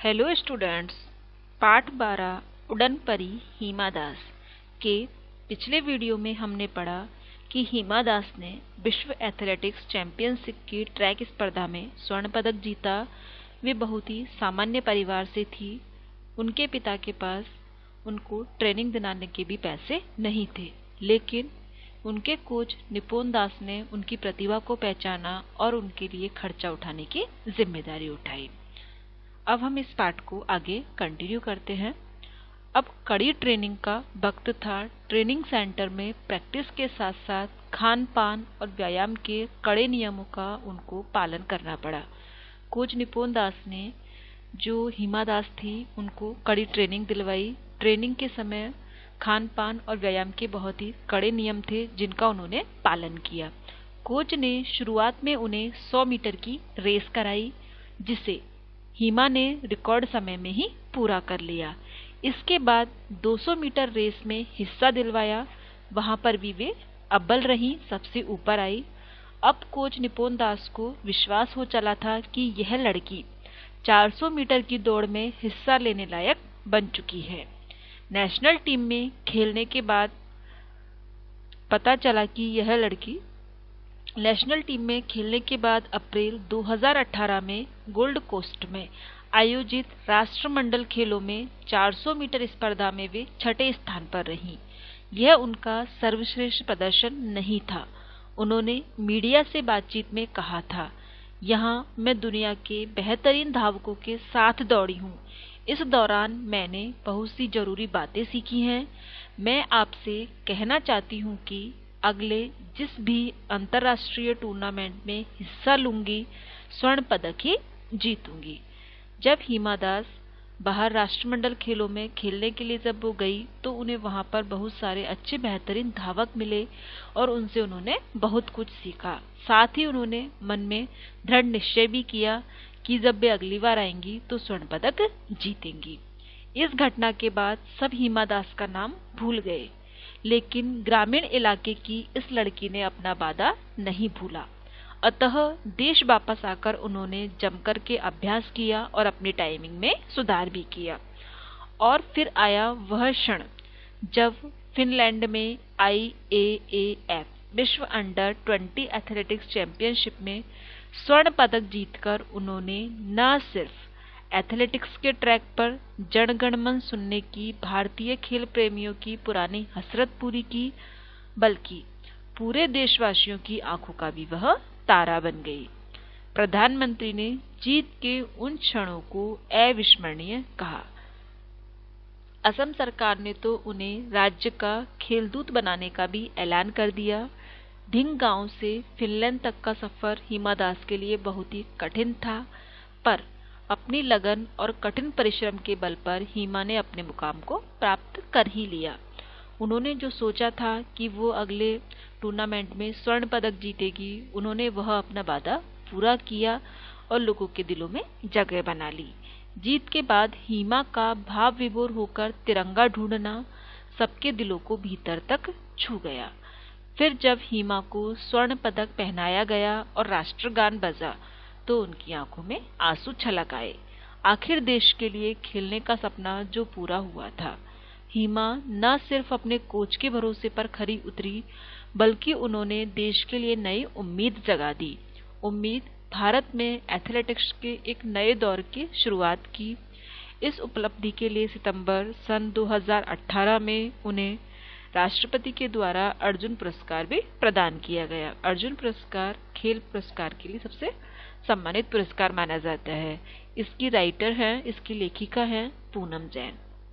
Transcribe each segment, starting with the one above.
Hello students, पाठ 12 उड़न परी हिमा दास के पिछले वीडियो में हमने पढ़ा कि हिमा दास ने विश्व एथलेटिक्स चैंपियनशिप की ट्रैक स्पर्धा में स्वर्ण पदक जीता। वे बहुत ही सामान्य परिवार से थी। उनके पिता के पास उनको ट्रेनिंग दिलाने के भी पैसे नहीं थे, लेकिन उनके कोच निपुण दास ने उनकी प्रतिभा को पहचाना और उनके लिए खर्चा उठाने की जिम्मेदारी उठाई। अब हम इस पाठ को आगे कंटिन्यू करते हैं। अब कड़ी ट्रेनिंग का वक्त था। ट्रेनिंग सेंटर में प्रैक्टिस के साथ साथ खान पान और व्यायाम के कड़े नियमों का उनको पालन करना पड़ा। कोच निपुण दास ने जो हिमा दास थी उनको कड़ी ट्रेनिंग दिलवाई। ट्रेनिंग के समय खान पान और व्यायाम के बहुत ही कड़े नियम थे जिनका उन्होंने पालन किया। कोच ने शुरुआत में उन्हें 100 मीटर की रेस कराई, जिसे हिमा ने रिकॉर्ड समय में ही पूरा कर लिया। इसके बाद 200 मीटर रेस में हिस्सा दिलवाया। वहां पर भी वे अव्वल रही, सबसे ऊपर आई। अब कोच निपुण दास को विश्वास हो चला था कि यह लड़की 400 मीटर की दौड़ में हिस्सा लेने लायक बन चुकी है। नेशनल टीम में खेलने के बाद पता चला कि यह लड़की नेशनल टीम में खेलने के बाद अप्रैल 2018 में गोल्ड कोस्ट में आयोजित राष्ट्रमंडल खेलों में 400 मीटर स्पर्धा में वे छठे स्थान पर रहीं। यह उनका सर्वश्रेष्ठ प्रदर्शन नहीं था। उन्होंने मीडिया से बातचीत में कहा था, यहाँ मैं दुनिया के बेहतरीन धावकों के साथ दौड़ी हूँ। इस दौरान मैंने बहुत सी जरूरी बातें सीखी हैं। मैं आपसे कहना चाहती हूँ कि अगले जिस भी अंतर्राष्ट्रीय टूर्नामेंट में हिस्सा लूंगी, स्वर्ण पदक ही जीतूंगी। जब हिमा दास बाहर राष्ट्रमंडल खेलों में खेलने के लिए जब वो गई तो उन्हें वहां पर बहुत सारे अच्छे बेहतरीन धावक मिले और उनसे उन्होंने बहुत कुछ सीखा। साथ ही उन्होंने मन में दृढ़ निश्चय भी किया कि जब वे अगली बार आएंगी तो स्वर्ण पदक जीतेंगी। इस घटना के बाद सब हिमा दास का नाम भूल गए, लेकिन ग्रामीण इलाके की इस लड़की ने अपना वादा नहीं भूला। अतः देश वापस आकर उन्होंने जमकर के अभ्यास किया और अपनी टाइमिंग में सुधार भी किया। और फिर आया वह क्षण जब फिनलैंड में IAAF विश्व अंडर 20 एथलेटिक्स चैंपियनशिप में स्वर्ण पदक जीतकर उन्होंने न सिर्फ एथलेटिक्स के ट्रैक पर जनगणमन सुनने की भारतीय खेल प्रेमियों की पुरानी हसरत पूरी की, बल्कि पूरे देशवासियों की आंखों का भी वह तारा बन गई। प्रधानमंत्री ने जीत के उन क्षणों को अविस्मरणीय कहा। असम सरकार ने तो उन्हें राज्य का खेलदूत बनाने का भी ऐलान कर दिया। ढिंग गांव से फिनलैंड तक का सफर हिमा दास के लिए बहुत ही कठिन था, पर अपनी लगन और कठिन परिश्रम के बल पर हिमा ने अपने मुकाम को प्राप्त कर ही लिया। उन्होंने जो सोचा था कि वो अगले टूर्नामेंट में स्वर्ण पदक जीतेगी, उन्होंने वह अपना वादा पूरा किया और लोगों के दिलों में जगह बना ली। जीत के बाद हिमा का भाव विभोर होकर तिरंगा ढूंढना सबके दिलों को भीतर तक छू गया। फिर जब हिमा को स्वर्ण पदक पहनाया गया और राष्ट्रगान बजा तो उनकी आंखों में आंसू छलक आए। आखिर देश के लिए खेलने का सपना जो पूरा हुआ था। हिमा न सिर्फ अपने कोच के भरोसे पर खरी उतरी, बल्कि उन्होंने देश के लिए नई उम्मीद जगा दी। उम्मीद भारत में एथलेटिक्स के एक नए दौर की शुरुआत की। इस उपलब्धि के लिए सितंबर सन 2018 में उन्हें राष्ट्रपति के द्वारा अर्जुन पुरस्कार भी प्रदान किया गया। अर्जुन पुरस्कार खेल पुरस्कार के लिए सबसे सम्मानित पुरस्कार माना जाता है। इसकी राइटर है, इसकी लेखिका है पूनम जैन।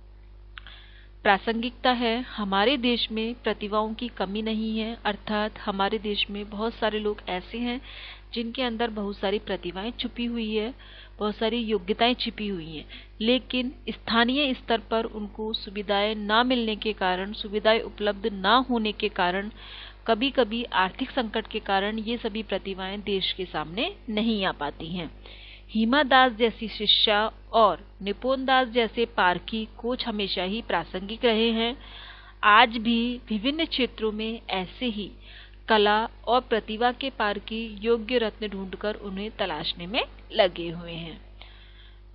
प्रासंगिकता है, हमारे देश में प्रतिभाओं की कमी नहीं है, अर्थात हमारे देश में बहुत सारे लोग ऐसे हैं जिनके अंदर बहुत सारी प्रतिभाएं छुपी हुई है, बहुत सारी योग्यताएं छिपी हुई हैं, लेकिन स्थानीय स्तर पर उनको सुविधाएं ना मिलने के कारण, सुविधाएं उपलब्ध ना होने के कारण, कभी कभी आर्थिक संकट के कारण ये सभी प्रतिभाएं देश के सामने नहीं आ पाती हैं। हिमा दास जैसी शिष्या और निपुण दास जैसे पारखी कोच हमेशा ही प्रासंगिक रहे हैं। आज भी विभिन्न क्षेत्रों में ऐसे ही कला और प्रतिभा के पारखी योग्य रत्न ढूंढकर उन्हें तलाशने में लगे हुए हैं।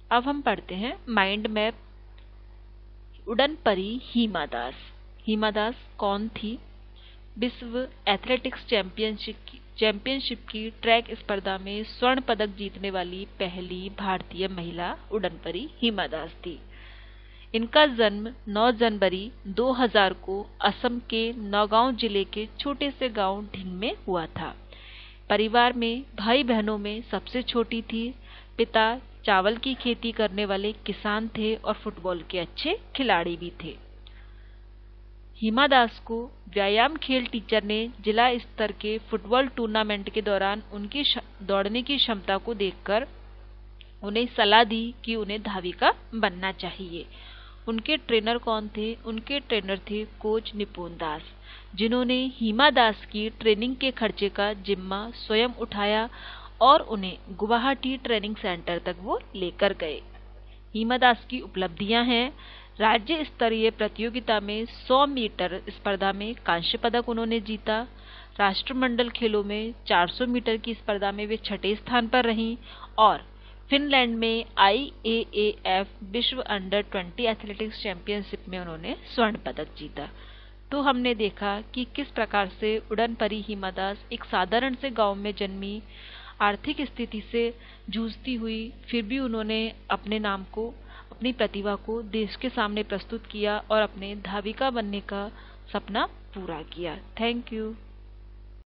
अब हम पढ़ते हैं माइंड मैप उड़न परी हिमा दास। हिमा दास कौन थी? विश्व एथलेटिक्स चैंपियनशिप की ट्रैक स्पर्धा में स्वर्ण पदक जीतने वाली पहली भारतीय महिला उड़न परी हिमा दास थी। इनका जन्म 9 जनवरी 2000 को असम के नौगांव जिले के छोटे से गांव ढिंग में हुआ था। परिवार में भाई बहनों में सबसे छोटी थी। पिता चावल की खेती करने वाले किसान थे और फुटबॉल के अच्छे खिलाड़ी भी थे। हिमा दास को व्यायाम खेल टीचर ने जिला स्तर के फुटबॉल टूर्नामेंट के दौरान उनकी दौड़ने की क्षमता को देखकर उन्हें सलाह दी कि उन्हें धाविका बनना चाहिए। उनके ट्रेनर कौन थे? उनके ट्रेनर थे कोच निपुण दास, जिन्होंने हिमा दास की ट्रेनिंग के खर्चे का जिम्मा स्वयं उठाया और उन्हें गुवाहाटी ट्रेनिंग सेंटर तक वो लेकर गए। हिमा दास की उपलब्धियां हैं, राज्य स्तरीय प्रतियोगिता में 100 मीटर स्पर्धा में कांस्य पदक उन्होंने जीता। राष्ट्रमंडल खेलों में 400 मीटर की स्पर्धा में वे 6ठे स्थान पर रहीं और फिनलैंड में IAAF विश्व अंडर 20 एथलेटिक्स चैंपियनशिप में उन्होंने स्वर्ण पदक जीता। तो हमने देखा कि किस प्रकार से उड़न परी हिमा दास एक साधारण से गांव में जन्मी, आर्थिक स्थिति से जूझती हुई, फिर भी उन्होंने अपने नाम को, अपनी प्रतिभा को देश के सामने प्रस्तुत किया और अपने धाविका बनने का सपना पूरा किया। Thank you.